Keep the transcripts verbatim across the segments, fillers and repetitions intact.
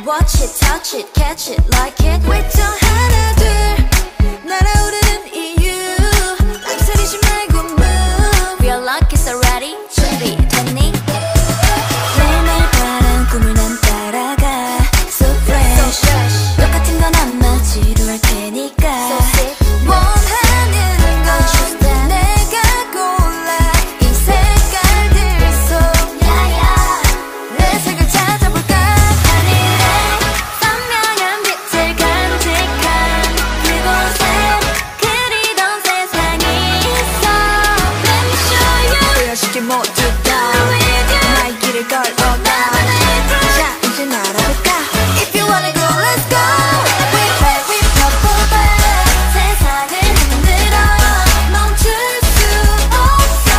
Watch it, touch it, catch it, like it. 외쳐 하나 둘 날아오르는 이유 망설이지 말고 move. Feel like it's already 준비됐니? 매일매일 바란 꿈을 난 따라가. So fresh, so fresh. 똑같은 건 아마 지루할 테니까. So sick. 원하는 건 내가 골라 이 색깔들 속 yeah, yeah. 내 색을 찾아볼까. 하늘에 선명한 빛을 간직한 그곳에 그리던 세상이 있어. Let me show you. 보여줄게 모두 다 나의 길을 걸어가. 자 이제 날아볼까. If you wanna go let's go. We play we pop back. 세상을 흔들어 멈출 수 없어.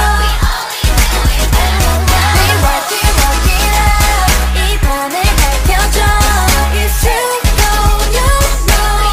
We rock it rock it out. 이 밤을 밝혀줘. It's you know you know.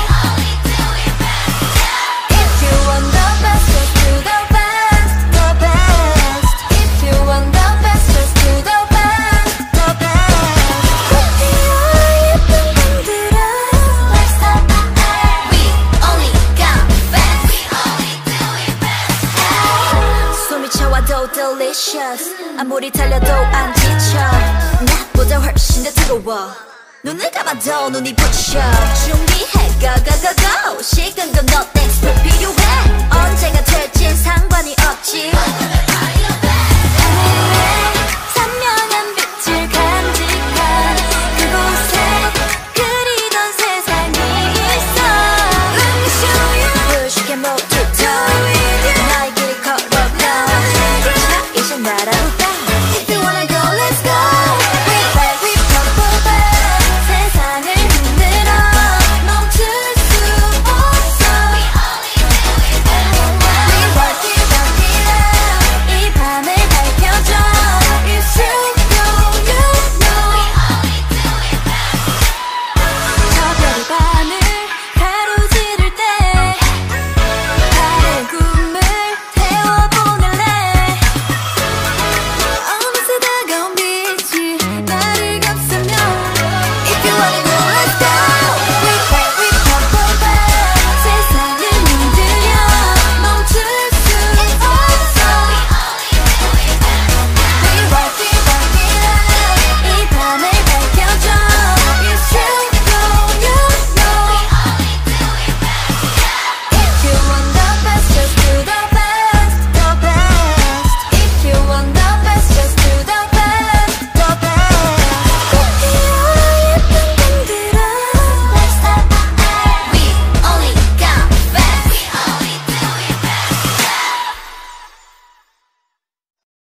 If you want the best just do the best, the best. If you want the best just do the best, the best. 꽃피어 예쁜 밤들아. Let's stop the air. We only got best. We only do it best. 숨이 차와도 delicious. 아무리 달려도 안 지쳐. 낮보다 훨씬 더 뜨거워. 눈을 감아도 눈이 부셔. 준비해 go go go go. 시간도 no thanks 불 필요해. 언제가 될진 상관이 없지.